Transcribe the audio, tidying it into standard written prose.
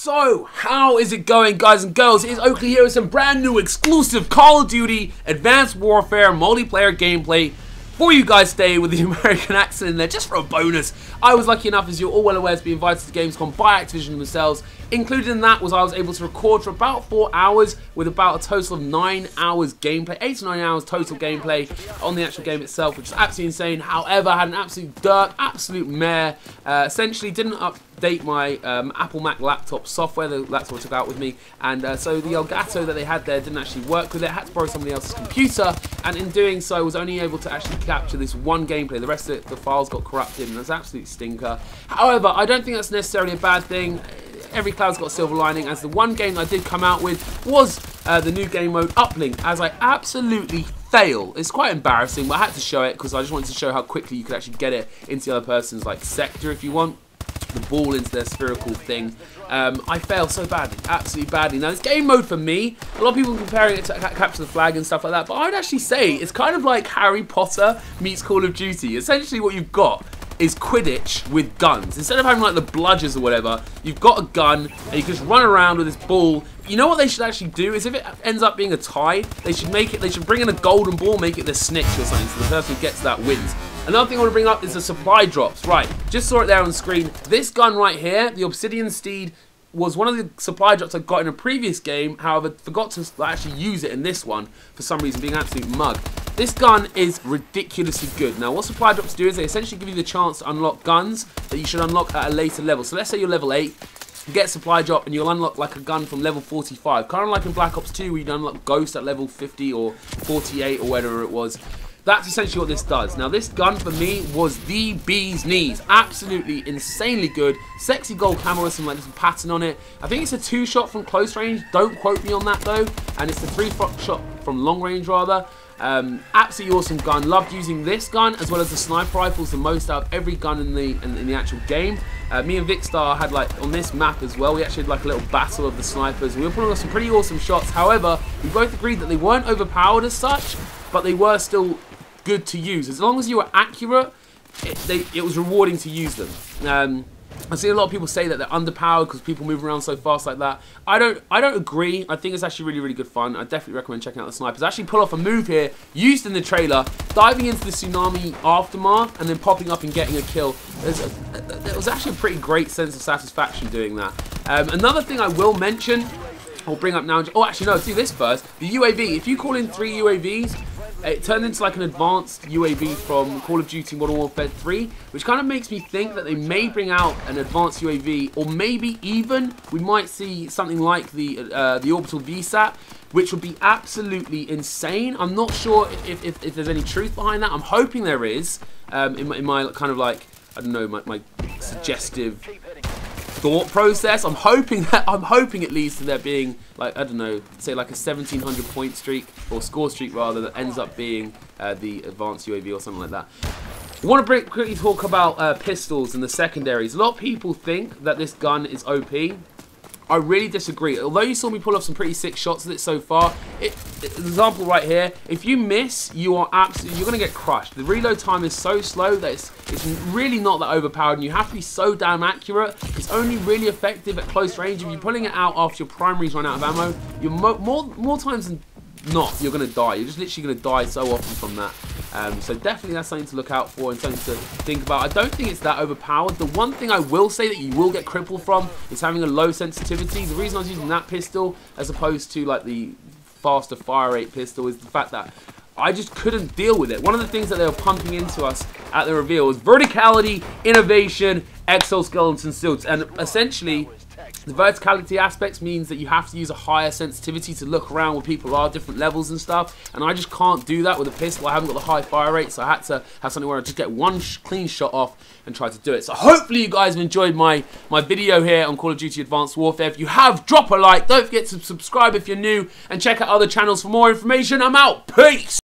So, how is it going, guys and girls? It is Oakley here with some brand new exclusive Call of Duty Advanced Warfare multiplayer gameplay for you guys today with the American accent in there, just for a bonus. I was lucky enough, as you're all well aware, to be invited to Gamescom by Activision themselves. Included in that was I was able to record for about 4 hours with about a total of 9 hours gameplay, 8 to 9 hours total gameplay on the actual game itself, which is absolutely insane. However, I had an absolute mare. Essentially didn't update my Apple Mac laptop software, the laptop I took out with me, and so the Elgato that they had there didn't actually work with it. I had to borrow somebody else's computer, and in doing so I was only able to actually capture this one gameplay. The rest of the files got corrupted, and that's an absolute stinker. However, I don't think that's necessarily a bad thing. Every cloud's got a silver lining, as the one game I did come out with was the new game mode Uplink, as I absolutely fail. It's quite embarrassing, but I had to show it because I just wanted to show how quickly you could actually get it into the other person's like sector if you want the ball into their spherical thing. I fail so badly, absolutely badly. Now, this game mode for me, a lot of people are comparing it to Capture the Flag and stuff like that, but I'd actually say it's kind of like Harry Potter meets Call of Duty. Essentially what you've got is Quidditch with guns. Instead of having like the bludgers or whatever, you've got a gun and you can just run around with this ball. You know what they should actually do is, if it ends up being a tie, they should bring in a golden ball, make it the snitch or something, so the person who gets that wins. Another thing I want to bring up is the supply drops. Right, just saw it there on the screen. This gun right here, the Obsidian Steed, was one of the supply drops I got in a previous game. However, forgot to actually use it in this one for some reason, being an absolute mug. This gun is ridiculously good. Now, what supply drops do is they essentially give you the chance to unlock guns that you should unlock at a later level. So let's say you're level 8, you get a supply drop and you'll unlock like a gun from level 45. Kind of like in Black Ops 2 where you unlock Ghost at level 50 or 48 or whatever it was. That's essentially what this does. Now, this gun for me was the bee's knees. Absolutely insanely good. Sexy gold camo with some like some pattern on it. I think it's a 2-shot from close range. Don't quote me on that though. And it's the 3-shot from long range rather. Absolutely awesome gun. Loved using this gun as well as the sniper rifles the most out of every gun in the actual game. Me and Vicstar had like on this map as well. We actually had like a little battle of the snipers. We were pulling off some pretty awesome shots. However, we both agreed that they weren't overpowered as such, but they were still good to use. As long as you were accurate, it was rewarding to use them. I see a lot of people say that they're underpowered because people move around so fast like that. I don't agree. I think it's actually really good fun. I definitely recommend checking out the snipers. I actually pull off a move here used in the trailer, diving into the tsunami aftermath and then popping up and getting a kill. It was actually a pretty great sense of satisfaction doing that. Another thing I will mention, I'll bring up now. Oh, actually no, do this first. The UAV. If you call in 3 UAVs, it turned into like an advanced UAV from Call of Duty Modern Warfare 3, which kind of makes me think that they may bring out an advanced UAV, or maybe even we might see something like the Orbital VSAT, which would be absolutely insane. I'm not sure if there's any truth behind that. I'm hoping there is, in my kind of like, I don't know, my suggestive thought process. I'm hoping it leads to there being like, I don't know, say like a 1700 point streak or score streak rather, that ends up being the advanced UAV or something like that. I want to quickly talk about pistols and the secondaries. A lot of people think that this gun is OP. I really disagree. Although you saw me pull off some pretty sick shots with it so far, example right here, if you miss, you're going to get crushed. The reload time is so slow that it's really not that overpowered, and you have to be so damn accurate. It's only really effective at close range. If you're pulling it out after your primaries run out of ammo, you're more times than not, you're going to die. You're just literally going to die so often from that. So definitely that's something to look out for and something to think about. I don't think it's that overpowered. The one thing I will say that you will get crippled from is having a low sensitivity. The reason I was using that pistol as opposed to like the faster fire rate pistol is the fact that I just couldn't deal with it. One of the things that they were pumping into us at the reveal was verticality, innovation, exoskeleton suits, and essentially the verticality aspects means that you have to use a higher sensitivity to look around where people are, different levels and stuff, and I just can't do that with a pistol. I haven't got the high fire rate, so I had to have something where I just get one clean shot off and try to do it. So hopefully you guys have enjoyed my video here on Call of Duty Advanced Warfare. If you have, drop a like, don't forget to subscribe if you're new, and check out other channels for more information. I'm out, peace!